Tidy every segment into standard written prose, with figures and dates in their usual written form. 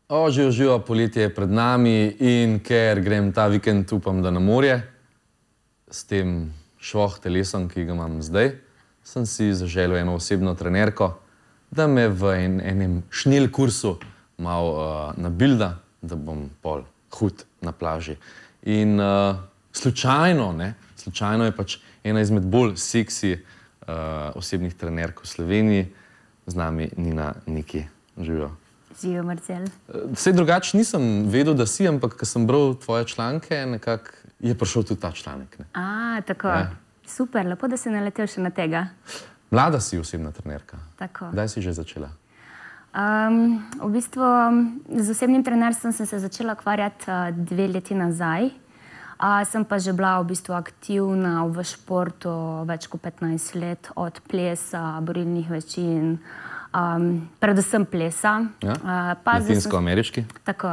Živo, poletje je pred nami in ker grem ta vikend, upam, da na morje, s tem švoh telesom, ki ga imam zdaj, sem si zaželel eno osebno trenerko, da me v enem šnel kursu malo nabilda, da bom pol hud na plaži. In slučajno je pač ena izmed bolj seksi osebnih trenerk v Sloveniji, z nami Nina Niki. Živijo. Živijo, Marcel. Saj drugače nisem vedel, da si, ampak ko sem bral tvoje članke, nekako je prišel tudi ta članek. Tako. Super, lepo, da si naletel še na tega. Mlada si osebna trenerka. Tako. Kdaj si že začela? V bistvu z osebnim trenerstvom sem se začela ukvarjati 2 leti nazaj. Sem pa že bila v bistvu aktivna v športu več kot 15 let, od plesa, borilnih veščin, predvsem plesa. Latinsko-ameriški? Tako.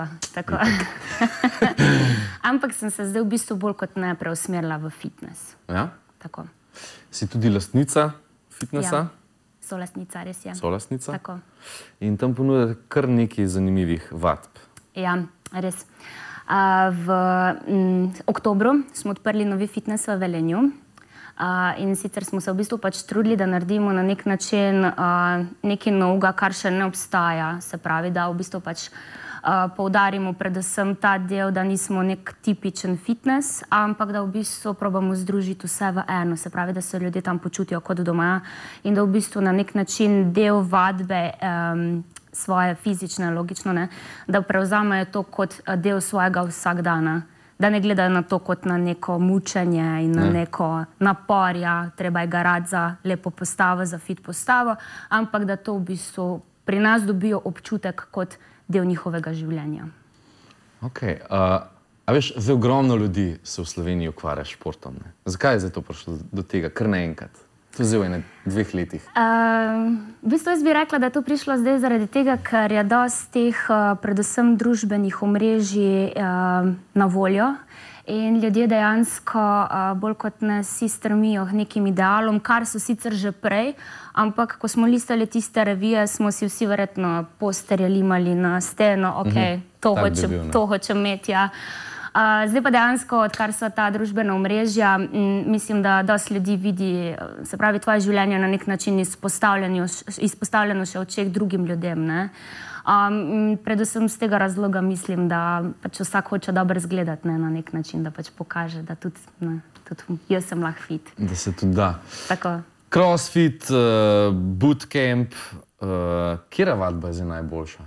Ampak sem se zdaj v bistvu bolj kot ne preusmerila v fitness. Ja? Tako. Si tudi lastnica fitnessa? Ja, solastnica, res je. Solastnica? Tako. In tam ponudite kar nekaj zanimivih vadb. Ja, res. V oktobru smo odprli novi fitness v Velenju. In sicer smo se v bistvu pač trudili, da naredimo na nek način nekaj novega, kar še ne obstaja. Se pravi, da v bistvu pač poudarimo predvsem ta del, da nismo nek tipičen fitness, ampak da v bistvu probamo združiti vse v eno. Se pravi, da se ljudje tam počutijo kot doma in da v bistvu na nek način del vadbe svoje fizične, logično, ne, da prevzamejo to kot del svojega vsakdana. Da ne gledajo na to kot na neko mučenje in na neko napor, ja, treba je garati za lepo postavo, za fit postavo, ampak da to v bistvu pri nas dobijo občutek kot del njihovega življenja. Ok. A veš, zdaj ogromno ljudi se v Sloveniji ukvarja s športom. Zakaj je zdaj to prišlo do tega, kar naenkrat? To je zdaj v 2 letih. V bistvu jaz bi rekla, da je to prišlo zdaj zaradi tega, ker je dosti teh predvsem družbenih omrežij na voljo in ljudje dejansko bolj kot ne si strmijo k nekim idealom, kar so sicer že prej, ampak ko smo listali tiste revije, smo si vsi verjetno posterje limali na steno, to hočem imeti, ja. Zdaj pa dejansko, odkar so ta družbena omrežja, mislim, da dosti ljudi vidi, se pravi, tvoje življenje na nek način izpostavljeno še očeh drugim ljudem, ne. Predvsem z tega razloga mislim, da pač vsak hoče dobro izgledati, ne, na nek način, da pač pokaže, da tudi jaz sem lahko fit. Da se tudi da. Tako. Crossfit, bootcamp, katera vadba je zdaj najboljša?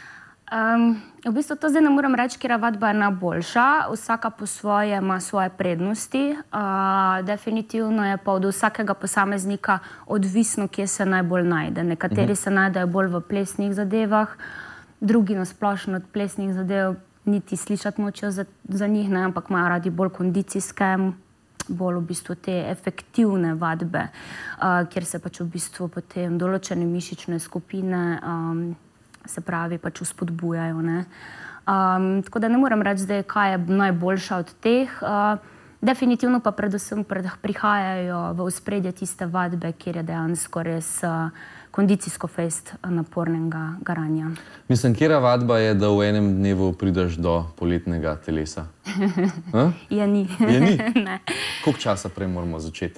V bistvu to zdaj ne moram reči, katera vadba je najboljša. Vsaka po svoje ima svoje prednosti. Definitivno je pa od vsakega posameznika odvisno, kje se najbolj najde. Nekateri se najdejo bolj v plesnih zadevah, drugi na splošno od plesnih zadev niti slišati nočejo za njih, ne, ampak imajo radi bolj kondicijske, bolj v bistvu te efektivne vadbe, kjer se pač v bistvu potem določene mišične skupine se pravi, pač vzpodbujajo, ne. Tako da ne moram reči zdaj, kaj je najboljša od teh. Definitivno pa predvsem prihajajo v ospredje tiste vadbe, kjer je dejansko res kondicijsko fejst napornega garanja. Mislim, katera vadba je, da v enem dnevu prideš do poletnega telesa? Je ni. Je ni? Ne. Koliko časa prej moramo začeti?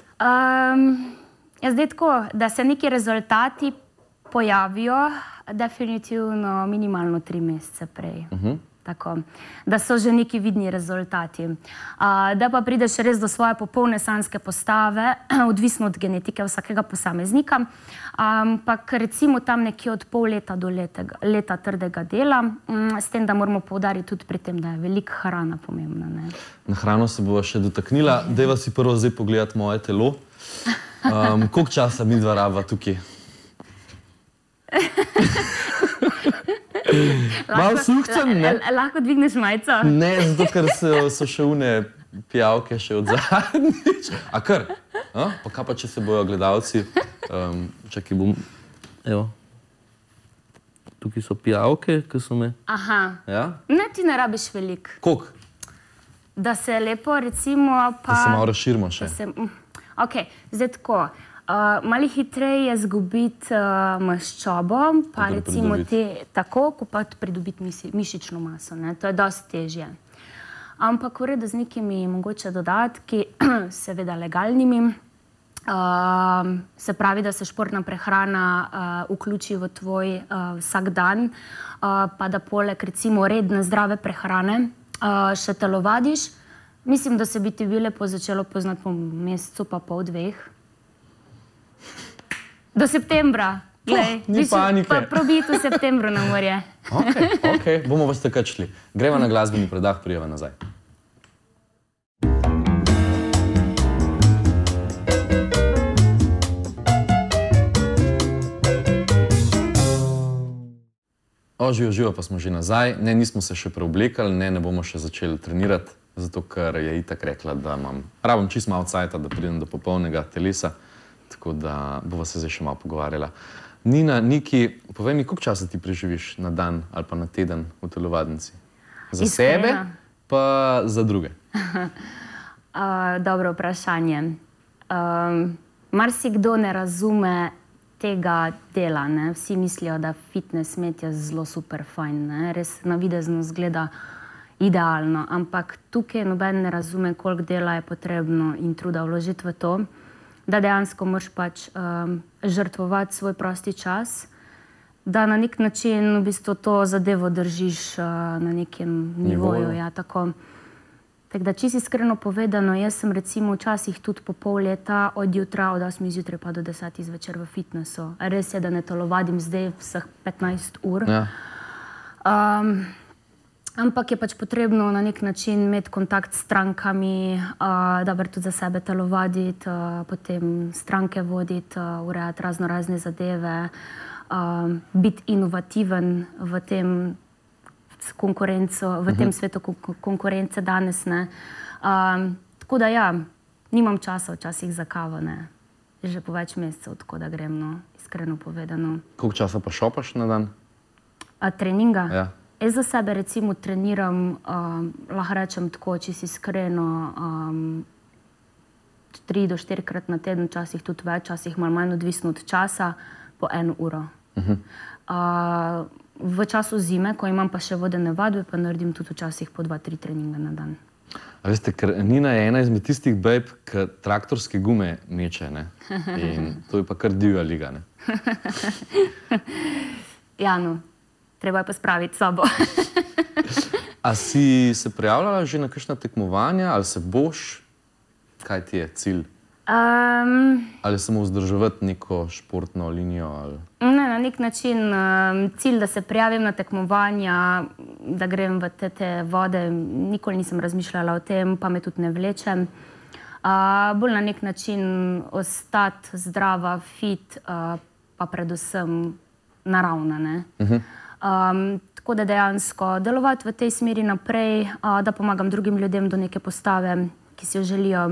Zdaj tako, da se neki rezultati pojavijo, definitivno minimalno 3 mesece prej. Tako, da so že neki vidni rezultati. Da pa prideš res do svoje popolne sanjske postave, odvisno od genetike vsakega posameznika, ampak recimo tam nekje od pol leta do leta trdega dela, s tem, da moramo poudariti tudi pri tem, da je velika hrana pomembna, ne. Na hrano se bova še dotaknila. Dajva si prvo zdaj pogledati moje telo. Koliko časa midva rabva tukaj? Malo suhcem, ne? Lahko dvigneš majico? Ne, zato ker so še une pijavke še od zadnjič. A kar? Pa kaj pa, če se bojo gledalci? Čakaj, bom... Evo. Tukaj so pijavke, ki so me... Aha. Ja? Ne, ti ne rabiš veliko. Koliko? Da se lepo, recimo, pa... Da se malo razširimo še. Ok, zdaj tako. Malo hitreje je zgubiti maščobo, pa recimo tako, ko pa pridobiti mišično maso. To je dosti težje. Ampak v redu z nekimi mogoče dodatki, seveda legalnimi, se pravi, da se športna prehrana vključi v tvoj vsak dan, pa da poleg recimo redne zdrave prehrane še telovadiš. Mislim, da se bi ti lepo začelo poznati po mesecu, pa pol, 2. Do septembra. Ni panike. Pa probiti v septembru na morje. Ok, bomo vas takrat šli. Greva na glasbeni predah, prijeva nazaj. Živo, pa smo že nazaj. Ne, nismo se še preoblekali, ne bomo še začeli trenirati, zato ker je itak rekla, da rabim čist malo cajta, da pridem do popolnega telesa, tako da bova se zdaj še malo pogovarjala. Nina, Niki, povej mi, koliko časa ti preživiš na dan ali pa na teden v telovadnici? Za sebe, pa za druge? Dobro vprašanje. Marsikdo ne razume tega dela. Vsi mislijo, da fitness med je zelo super fajn. Res navidezno izgleda idealno, ampak tukaj noben ne razume, koliko dela je potrebno in truda vložiti v to, da dejansko moraš pač žrtvovati svoj prosti čas, da na nek način v bistvu to zadevo držiš na nekem nivoju. Tako da, čisto iskreno povedano, jaz sem recimo včasih tudi po pol leta od jutra, od 8 zjutraj pa do 10 zvečer v fitnessu. Res je, da ne telovadim zdaj vseh 15 ur. Ampak je pač potrebno na nek način imeti kontakt s strankami, dobro tudi za sebe telovaditi, potem stranke voditi, urejati razne zadeve, biti inovativen v tem konkurenco, v tem svetu konkurence danes. Tako da ja, nimam časa včasih za kavo, že po več mesecev, tako da grem, iskreno povedano. Koliko časa pa šopaš na dan? Treninga? Ja. Jaz za sebe recimo treniram, lahko rečem tako, če si iskreno, 3 do 4 krat na teden, včasih tudi več, včasih malo manj odvisno od časa, po 1 uro. V času zime, ko imam pa še vodene vadbe, pa naredim tudi včasih po 2-3 treninga na dan. A veste, ker Nina je ena izmed tistih bejb, ki traktorske gume meče, in to je pa kar divja liga, Ja, treba je pa spraviti sobo. A si se prijavljala že na kakšna tekmovanja, ali se boš? Kaj ti je cilj? Ali samo vzdrževati neko športno linijo? Ne, na nek način cilj, da se prijavim na tekmovanja, da grem v te vode. Nikoli nisem razmišljala o tem, pa me tudi ne vlečem. Bolj na nek način ostati zdrava, fit, pa predvsem naravna. Tako da dejansko delovati v tej smeri naprej, da pomagam drugim ljudem do neke postave, ki si jo želijo.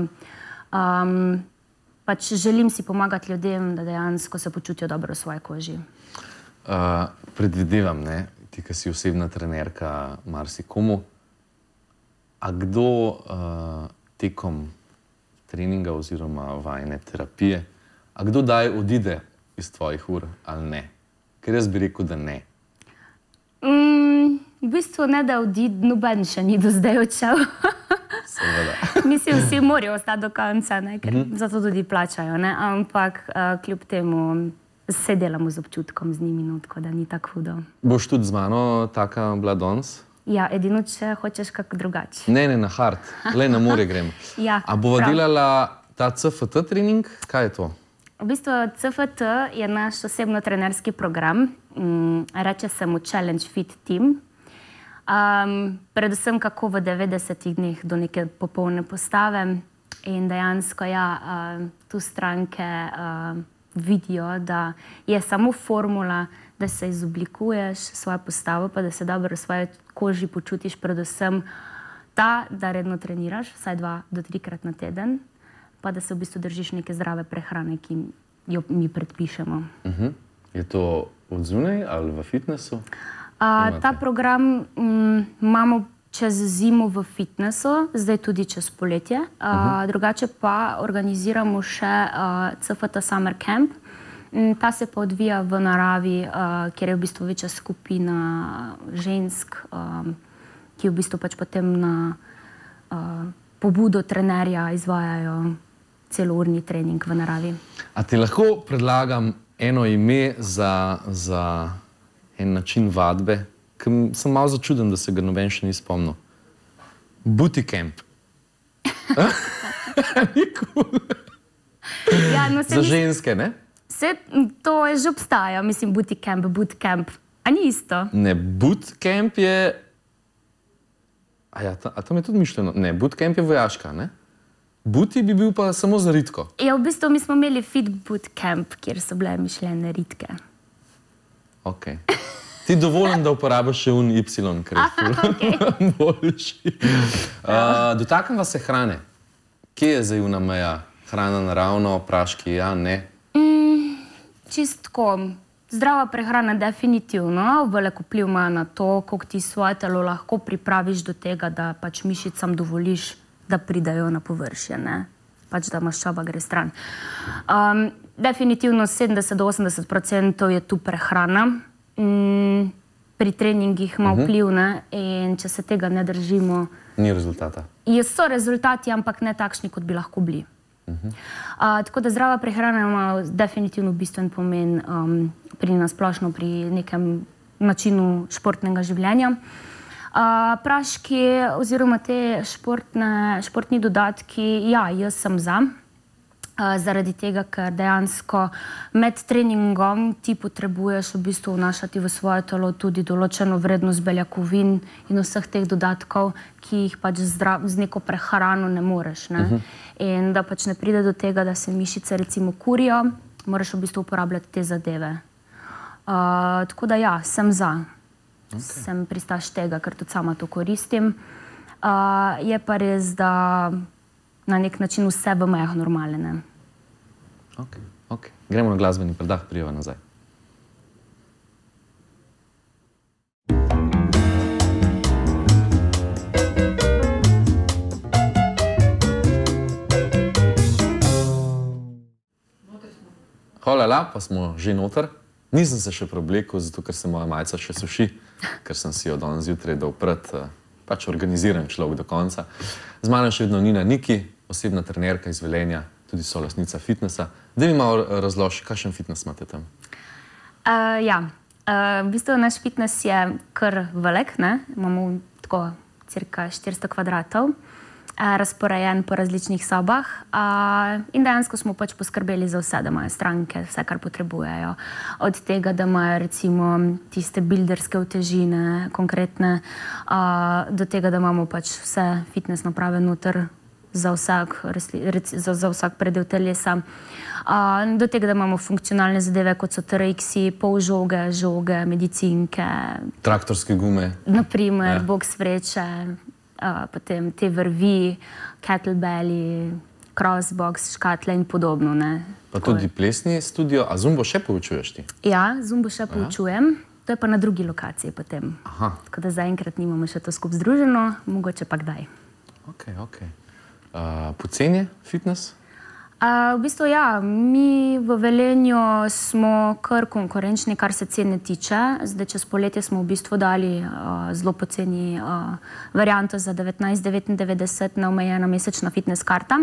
Pač želim si pomagati ljudem, da dejansko se počutijo dobro v svoji koži. Predvidevam, ti, ki si osebna trenerka marsikomu, a kdo tekom treninga oziroma vajne terapije, a kdo daj odide iz tvojih ur ali ne? Ker jaz bi rekel, da ne. V bistvu ne, da odide, noben še ni do zdaj odšel. Mislim, vsi morajo ostati do konca, ker zato tudi plačajo, ampak kljub temu se delamo z občutkom z njimi, tako da ni tako hudo. Boš tudi z mano taka bila danes? Ja, edino, če hočeš kako drugače. Ne, na hard, le na morje grem. A bova delala ta CFT trening? Kaj je to? V bistvu CFT je naš osebno-trenerski program, reče se mu Challenge Fit Team. Predvsem kako v 90 dneh do neke popolne postave in dejansko tu stranke vidijo, da je samo formula, da se izoblikuješ svojo postavo, pa da se dobro v svoji koži počutiš, predvsem ta, da redno treniraš, vsaj 2 do 3 krat na teden, pa da se v bistvu držiš neke zdrave prehrane, ki jo mi predpišemo. Je to od zunaj ali v fitnessu? Ta program imamo čez zimo v fitnessu, zdaj tudi čez poletje. Drugače pa organiziramo še CFT Summer Camp. Ta se pa odvija v naravi, kjer je v bistvu večja skupina žensk, ki v bistvu pač potem na pobudo trenerja izvajajo celourni trening v naravi. A ti lahko predlagam eno ime za en način vadbe, ker sem malo začuden, da se ga noben še ni spomnil. Booty camp. Ni cool. Za ženske, ne? To je že obstaja, mislim, booty camp, boot camp. A ni isto? Ne, boot camp je... A tam je tudi mišljeno? Ne, boot camp je vojaška, ne? Booty bi bil pa samo za ritko. Ja, v bistvu mi smo imeli fit boot camp, kjer so bile mišljene ritke. Ok. Ti dovolim, da uporabiš še un Y, ker je boljši. Dotakneva se hrane. Kje je zdaj una meja? Hrana naravno, praški, ja, ne? Čistko. Zdrava prehrana definitivno, velik vpliv ima na to, koliko ti svoje telo lahko pripraviš do tega, da pač mišicam dovoliš, da pridajo na površje, ne? Pač da maščoba gre stran. Definitivno 70–80% je tu prehrana. Pri treningih ima vpliv, ne? In če se tega ne držimo... Ni rezultata. So rezultati, ampak ne takšni, kot bi lahko bili. Tako da zdrava prehrana ima definitivno bistven pomen pri nasplošno pri nekem načinu športnega življenja. Praški oziroma te športni dodatki, ja, jaz sem za. Zaradi tega, ker dejansko med treningom ti potrebuješ v bistvu vnašati v svoje telo tudi določeno vrednost beljakovin in vseh teh dodatkov, ki jih pač z neko prehrano ne moreš, ne? In da pač ne pride do tega, da se mišice recimo kurijo, moraš v bistvu uporabljati te zadeve. Tako da ja, sem za. Sem pristaš tega, ker tudi sama to koristim. Je pa res, da na nek način vse v mejah normale, ne? Ok. Gremo na glasbeni predah, prijeva nazaj. Hvala, pa smo že noter. Nisem se še preoblekel, zato ker se moja majica še suši, ker sem si jo danes zjutraj dal pred, pač organiziran človek do konca. Z mano še vedno Nina Niki, osebna trenerka iz Velenja, tudi solastnica fitnessa. Daj mi malo razloži, kakšen fitness imate tam? Ja, v bistvu naš fitness je kar velik, ne? Imamo tako cirka 400 kvadratov, razporejen po različnih sobah in dejansko smo pač poskrbeli za vse, da imajo stranke, vse, kar potrebujejo. Od tega, da imajo recimo tiste builderske utežine, konkretne, do tega, da imamo pač vse fitness naprave noter za vsak predel telesa. Do tega, da imamo funkcionalne zadeve, kot so TRX-i, polžoge, žoge, medicinke. Traktorske gume. Naprimer, box vreče, potem te vrvi, kettlebelli, crossbox, škatle in podobno, ne. Pa tudi plesni studio, a zumbo še poučuješ ti? Ja, zumbo še poučujem. To je pa na drugi lokaciji potem. Tako da zaenkrat nimamo še to skupaj združeno, mogoče pa kdaj. Ok. Poceni je fitness? V bistvu ja, mi v Velenju smo kar konkurenčni, kar se cene tiče. Zdaj, čez poletje smo v bistvu dali zelo poceni varianto za 19,99 neomejena mesečna fitness karta,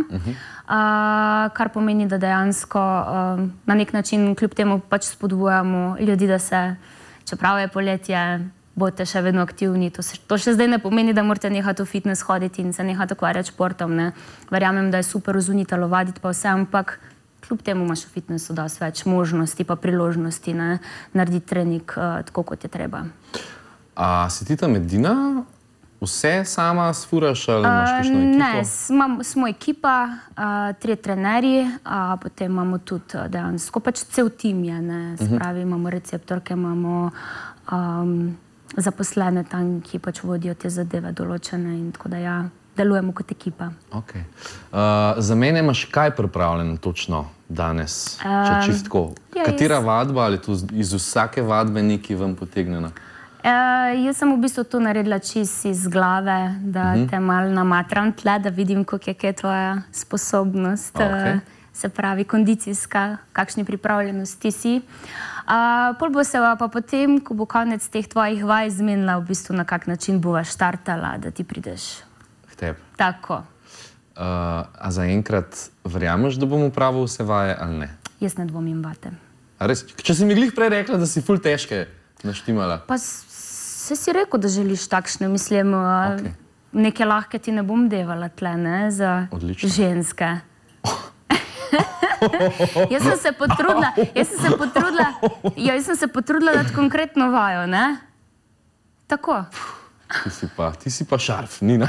kar pomeni, da dejansko na nek način kljub temu pač spodbujamo ljudi, da se, čeprav je poletje, boste še vedno aktivni. To še zdaj ne pomeni, da morate nehati v fitness hoditi in se nehati ukvarjati športom, ne. Verjamem, da je super vzunji telovaditi pa vse, ampak kljub temu imaš v fitnessu dosti več možnosti pa priložnosti, ne, narediti trening tako, kot je treba. A si ti tam edina? Vse sama sfuraš ali imaš kakšno ekipo? Ne, smo ekipa, 3 trenerji, potem imamo tudi dejansko, pač cel tim je, ne. Se pravi, imamo receptorke, imamo zaposlene tam, ki pač vodijo te zadeve določene in tako da ja, delujemo kot ekipa. Ok. Za mene imaš kaj pripravljeno točno danes, če čistko? Katera vadba ali tu iz vsake vadbe nekaj ven potegnjena? Jaz sem v bistvu to naredila čisto iz glave, da te malo namatram tle, da vidim, koliko je tvoja sposobnost, se pravi kondicijska, kakšni pripravljenosti si. Pol bo se pa potem, ko bo konec teh tvojih vaj, zmenila v bistvu, na kak način bova štartala, da ti prideš. K tebi. Tako. A zaenkrat verjameš, da bom opravil vse vaje ali ne? Jaz ne dvomim vate. A res? Če si mi glih prej rekla, da si ful težke naštimala. Pa se si rekel, da želiš takšne, mislim, neke lahke ti ne bom devala tle, ne, za ženske. Jaz sem se potrudila dati konkretno vajo, ne? Tako. Ti si pa šarf, Nina.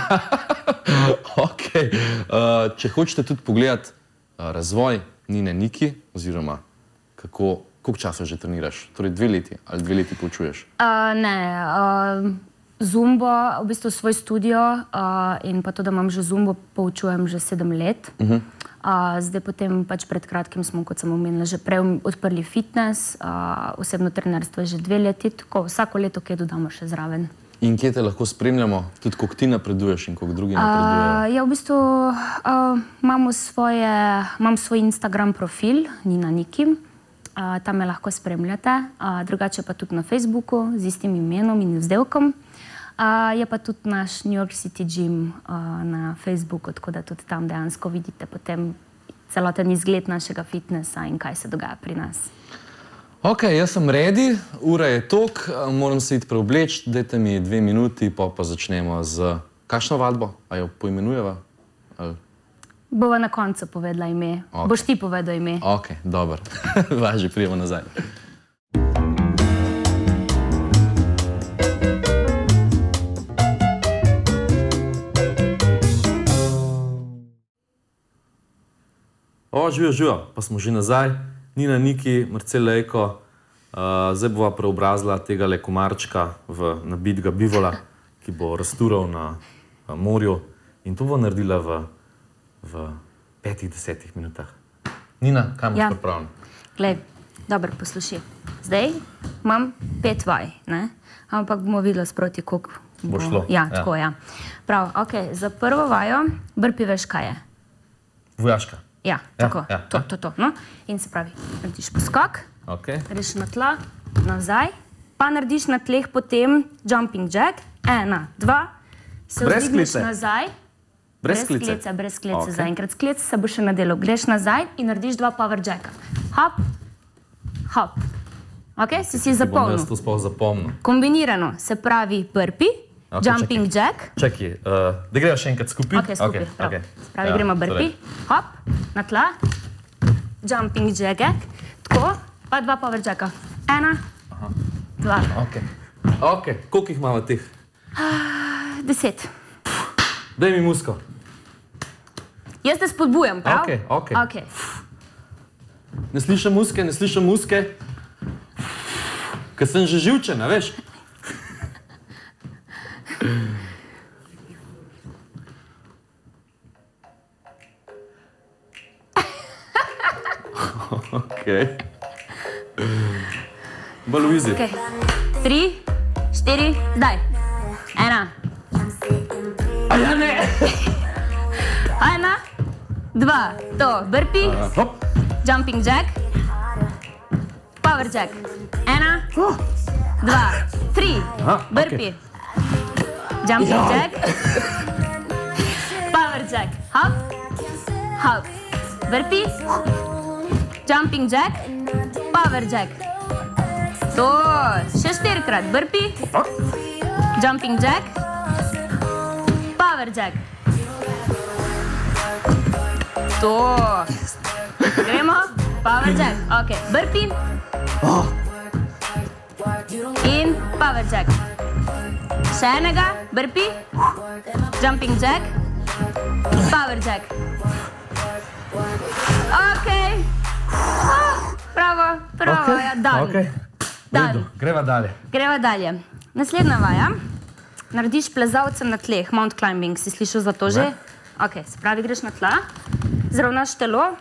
Če hočete tudi pogledati razvoj Nine Niki, oziroma koliko časa že treniraš? Torej 2 leti ali 2 leti poučuješ? Ne, Zumbo, v bistvu svoj studio in pa to, da imam že Zumbo, poučujem že 7 let. Zdaj potem pač pred kratkim smo, kot sem omenila, že prej odprli fitness, osebno trenerstvo je že 2 leti, tako vsako leto kaj dodamo še zraven. In kje te lahko spremljamo? Tudi koliko ti napreduješ in koliko drugi napredujejo? Ja, v bistvu imam svoj Instagram profil, Nina Niki. Tam me lahko spremljate. Drugače pa tudi na Facebooku z istim imenom in vzdevkom. Je pa tudi naš New York City Gym na Facebooku, tako da tudi tam dejansko vidite potem celoten izgled našega fitnessa in kaj se dogaja pri nas. Ok, jaz sem ready, ura je tok, moram se iti preobleči, dajte mi 2 minuti, pa začnemo z kakšno vadbo? A jo poimenujeva? Bova na koncu povedala ime. Boš ti povedal ime. Ok, dobro. Važi, prijemo nazaj. Živijo, pa smo že nazaj. Nina Niki, Marcel Lejko, zdaj bova preobrazila tega komarčka v nabitega bivola, ki bo raztural na morju in to bo naredila v 5-10 minutah. Nina, kaj imaš pripravljeno? Glej, dobro, poslušaj. Zdaj imam 5 vaj, ne? Ampak bomo videli sproti, koliko bo šlo. Ja, tako, ja. Prav, ok, za prvo vajo, burpee veš, kaj je? Vojaška. Ja, tako, to. In se pravi, narediš poskok, greš na tla, nazaj, pa narediš na tleh potem jumping jack, 1, 2, se vzdigneš nazaj. Brez klice? Brez klice, zaenkrat. S klice se bo še nadelo. Greš nazaj in narediš 2 power jacka. Hop, hop. Ok, si zapomnil? Bom jaz to sploh zapomnil. Kombinirano, se pravi burpee, jumping jack. Čakaj, da greva še enkrat skupaj? Ok, skupaj, prav. Spravi, gremo burpee, hop, na tla, jumping jack, tako, pa 2 power jacka. 1, 2. Ok, koliko jih imamo teh? 10. Daj mi musko. Jaz te spodbujam, prav? Ok. Ne slišam muske. Ker sem že živčena, veš? Ok. Bolj v izi. 3, 4, zdaj. 1. Ja, ne! 1, 2, to, burpee, jumping jack, power jack. 1, 2, 3, burpee, jumping jack, power jack. Hop, hop, burpee, jumping jack, power jack. To, še 4-krat, burpee, jumping jack, power jack. To. Gremo, power jack. Ok, burpee. In power jack. Še enega, burpee, jumping jack, power jack. Ok. Bravo, ja, dan. Greva dalje. Greva dalje. Naslednja vaja. Narediš plezalce na tleh, mount climbing. Si slišal za to že? Ok, se pravi, greš na tla, zravnaš telo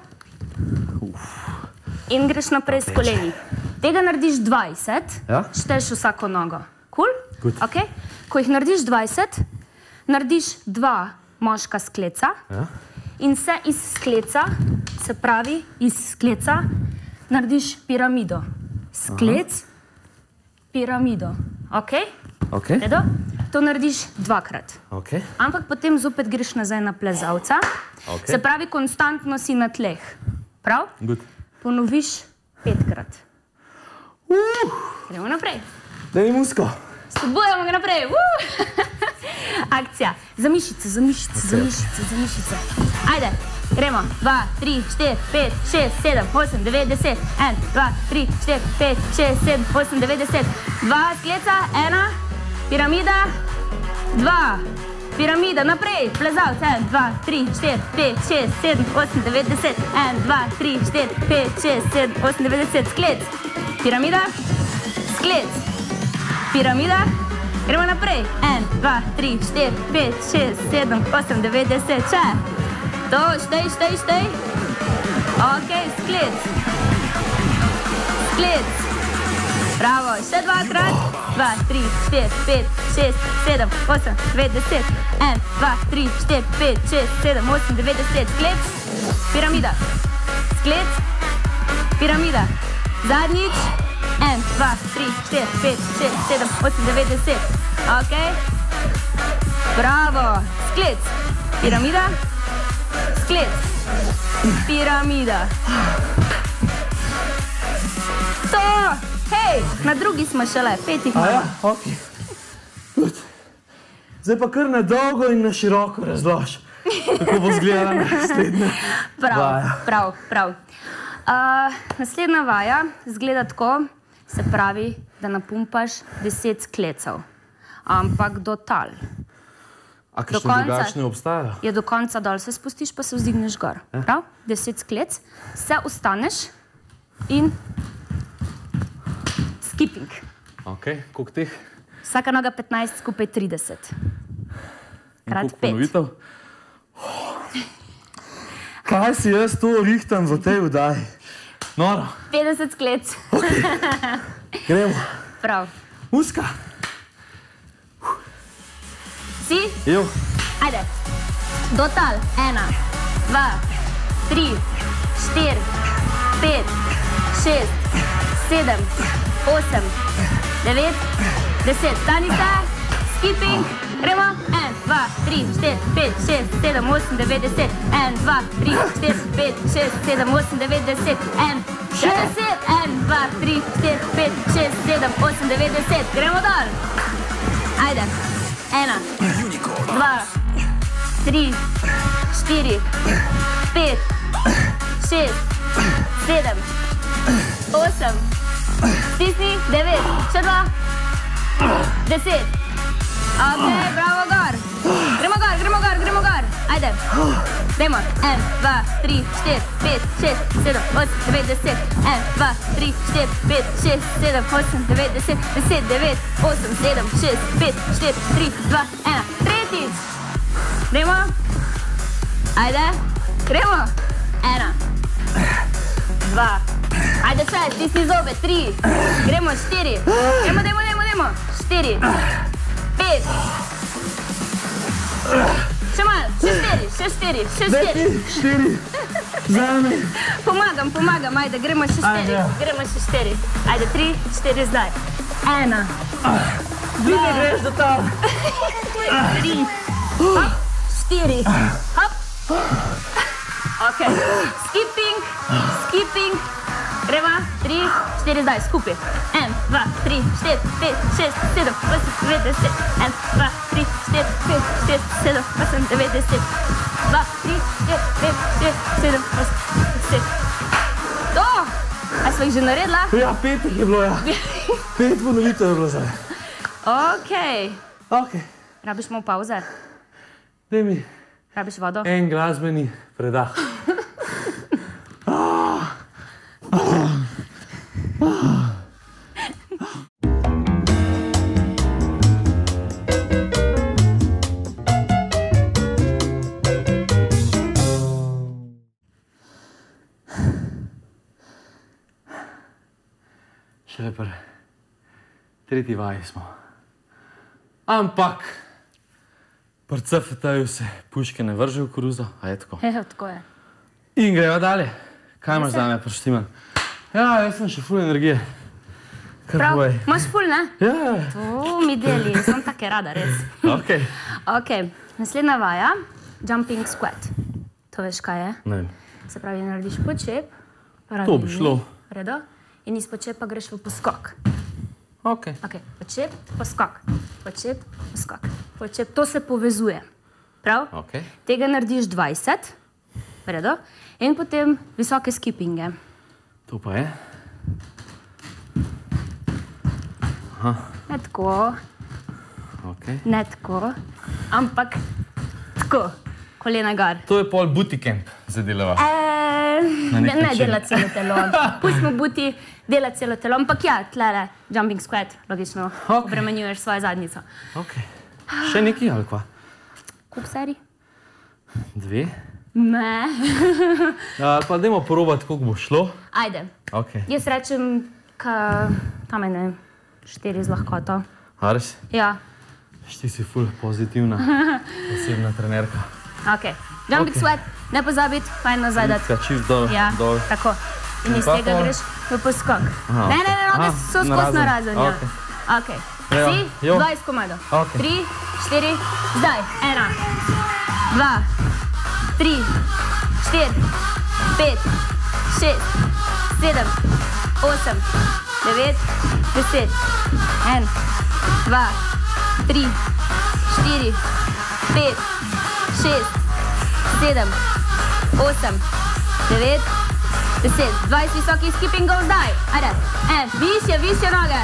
in greš naprej s koleni. Tega narediš 20, šteješ vsako nogo. Cool? Okay? Ko jih narediš 20, narediš 2 moška skleca in se iz skleca, se pravi iz skleca, narediš piramido. Sklec, piramido. Okay? Redo? To narediš 2-krat. Ampak potem zopet greš nazaj na plezalca. Se pravi, konstantno si na tleh. Prav? Ponoviš 5-krat. Gremo naprej. Daj mi musko. Spodbujamo ga naprej. Akcija. Za mišice, za mišice, za mišice, za mišice. Ajde, gremo. 2, 3, 4, 5, 6, 7, 8, 9, 10. 1, 2, 3, 4, 5, 6, 7, 8, 9, 10. 2 skleca, 1, piramida, 2. Piramida, naprej, plezalc, 1, 2, 3, 4, 5, 6, 7, 8, 9, 10. 1, 2, 3, 4, 5, 6, 7, 8, 9, 10. Sklec, piramida, sklec, piramida. Gremo naprej. 1, 2, 3, 4, 5, 6, 7, 8, 9, 10. Še. To, štej. Ok, sklec. Sklec. Bravo, še 2-krat. 2, 3, 4, 5, 6, 7, 8, 9, 10. 1, 2, 3, 4, 5, 6, 7, 8, 9, 10. Sklec, piramida. Sklec, piramida. Zadnjič. 1, 2, 3, 4, 5, 6, 7, 8, 9, 10. Ok. Bravo. Sklec, piramida. Sklec, piramida. To. Hej, na drugi smo šele, 5 imamo. Ja, ok. Zdaj pa kar na dolgo in na široko razlož, kako bo izgledala naslednja vaja. Prav. Naslednja vaja izgleda tako, se pravi, da napumpaš 10 sklecev, ampak do tal. A kakšne drugačne obstajajo? Je do konca dol se spustiš, pa se vzdigneš gor. Prav? 10 sklec, se ustaneš in skipping. Ok, koliko teh? Vsaka noga 15, skupaj 30. Krat 5. Ponovitev? Kaj si jaz to rihtam v tej vdaji? Noro. 50 sklec. Gremo. Prav. Muska. Si? Jo. Ajde. Do tal. 1, 2, 3, 4, 5, 6, 7, 8, 9, 10. Stanica. Skipping. Gremo. 1, 2, 3, 4, 5, 6, 7, 8, 9, 10. 1, 2, 3, 4, 5, 6, 7, 8, 9, 10. 1, 2, 3, 4, 5, 6, 7, 8, 9, 10. Gremo dol. Ajde. 1, 2, 3, 4, 5, 6, 7, 8, stisni, 9, še 2, 10. Ok, bravo, gor. Gremo gor. Ajde. Dajmo. 1, 2, 3, 4, 5, 6, 7, 8, 9, 10. 1, 2, 3, 4, 5, 6, 7, 8, 9, 10. 10, 9, 8, 7, 6, 5, 4, 3, 2, 1. Tretjič. Dajmo. Ajde. Gremo. 1, 2. Ajde še, stisni zobe. 3. Gremo 4. Dajmo. 4. 5. Še malo, še 4. Daj ti 4. Zame. Pomagam, ajde, gremo še 4. Ajde, 3, 4 zdaj. 1, 2, Ti ne greš do tam. 3, hop, 4, hop. Ok, skipping. Gremo, 3, 4 zdaj, skupaj. 1, 2, 3, 4, 5, 6, 7, 8, 9, 10. 1, 2, 3, 4, 5, 6, 7, 8, 9, 10. 2, 3, 4, 5, 6, 7, 8, 10. To! A smo jih že naredila? Ja, 5 jih je bilo, ja. 5 ponovitev je bilo zdaj. Ok. Rabiš malo pauze? Daj mi Rabiš vodo? en glasbeni predah. Šele pri 3. vaji smo. Ampak pri CFT-ju se puške ne vrže v koruzo, a je tako? Evo, tako je. In greva dalje. Kaj imaš za me, Štiman? Ja, jaz sem še ful energije. Prav, imaš ful, ne? Ja. To mi deli, sem take rada, res. Ok. Ok, naslednja vaja, jumping squat. To veš, kaj je? Ne. Se pravi, narediš počep. To bi šlo. Redo. In iz počepa greš v poskok. Ok. Ok, počep, poskok. Počep, poskok. Počep, to se povezuje. Prav? Ok. Tega narediš 20. Redo. In potem visoke skippinge. To pa je? Ne tako. Ok. Ne tako. Ampak tako. Kolena gor. To je pol bootycamp zadelava. Ne dela celo telo. Pustimo buti, dela celo telo. Ampak ja, tlele, jumping squat, logično. Obremenjuješ svojo zadnjico. Ok. Še nekaj ali kva? Kup serij? 2? Ne. Pa dajmo probati, koliko bo šlo. Ajde. Ok. Jaz rečem, tam je 4 z lahkoto. A res? Ja. Ti si ful pozitivna, posebna trenerka. Ok. Jumping squat, ne pozabiti, fajn nazaj dati. Čist dol. Ja, tako. In iz tega greš v poskok. Ne, noge so skozi narazen. Ok. Si, 20 komado. 3, 4, zdaj. 1, 2, 3, 4, 5, 6, 7, 8, 9, 10. 1, 2, 3, 4, 5, 6, 7, 8, 9, 10. 20 visokih skippingov zdaj. Ajde. Višje noge.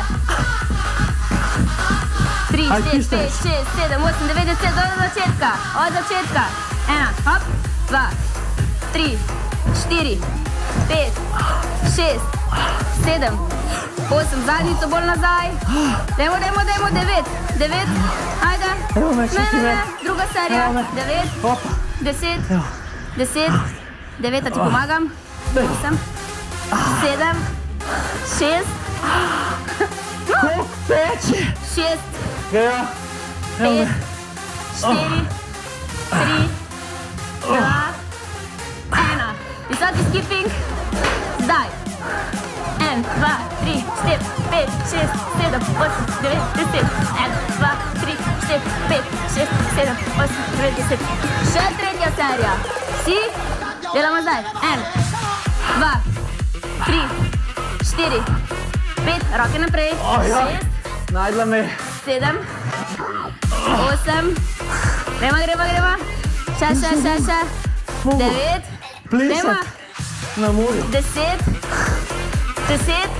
3, 4, 5, 6, 7, 8, 9, 10. Od začetka. Od začetka. 1, hop. 2, 3, 4, 5, 6, 7, 8. Zadnjico bolj nazaj. Dajmo, 9. 9. Ajde. Ne. Druga serija. 9. 10. 10. 9, ti pomagam. 8. 7. 6. Koliko teče? 6. Ja. 5. 4. 3. 2. 1. Visoki skipping. Zdaj. 1, 2, 3, 4, 5, 6, 7, 8, 9, 10. 1, 2, 3, 4, 5, 6, 7, 8, 9, 10. Še tretja serija. Si? Delamo zdaj. 1, 2, 3, 4, 5. Roke naprej. 6. Najdla me. 7. 8. Greva. Še. 9. Plesat na morju. 10. 10.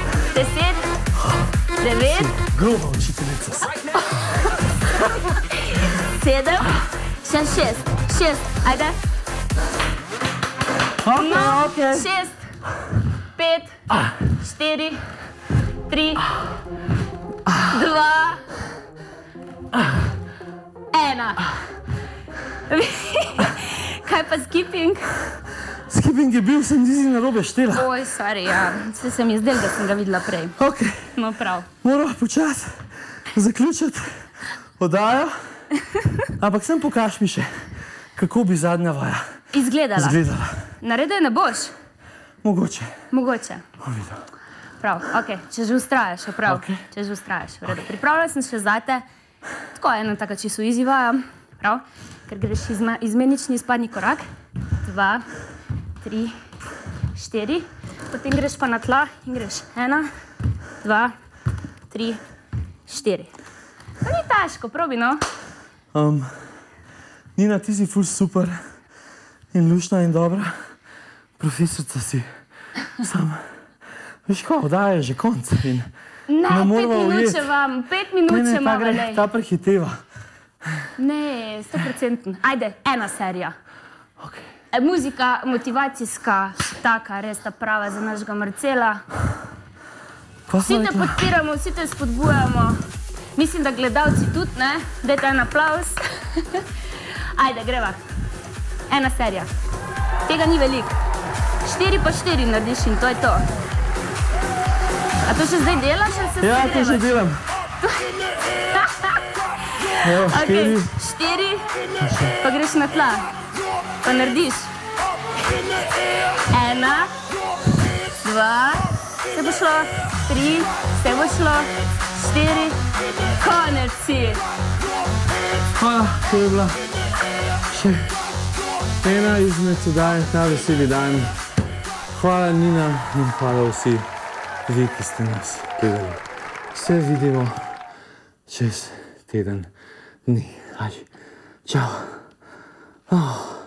9. Groba učiteljica. 7. Še 6. 6. Ajde. Ok. 6. 5. 4. 3. 2. 1. Kaj pa skipping? Skipping je bil, sem dizi na robe štela. Oj, sorry, ja. Se mi je zdelo, da sem ga videla prej. Ok. No, prav. Moramo počasi zaključiti oddajo. Ampak sem pokaž mi še, kako bi zadnja vaja izgledala. Naredil ne boš? Mogoče. Prav, ok. Če že ustrajaš, prav. Če že ustrajaš. Pripravljala sem še zate. Tako ena taka čisto easy vaja. Prav. Ker greš izmenični izpadni korak. 2, 3, 4. Potem greš pa na tla in greš 1, 2, 3, 4. To ni težko, probi, no. Nina, ti si ful super in luštna in dobra. Profesorica si. Sam, veš ko, oddaja je že konc. Ne, 5 minut še vam, 5 minut še malo. Ne, ta prehiteva. Ne, 100%. Ajde, ena serija. Ok. Muzika, motivacijska, taka, res ta prava za našega Marcela. Vsi te podpiramo, vsi te spodbujamo. Mislim, da gledalci tudi, ne? Dajte en aplauz. Ajde, greva. Ena serija. Tega ni veliko. 4 pa 4 narediš in to je to. A to še zdaj delaš ali se Ja, to že delam. Evo, 4. 4, pa greš na tla. Pa narediš. 1, 2, se bo šlo, 3, se bo šlo, 4, konec si. Hvala, to je bila še ena izmed oddaj, ta veseli dan. Hvala Nina in hvala vsi vi, ki ste nas gledali. Se vidimo čez teden dni. Čau.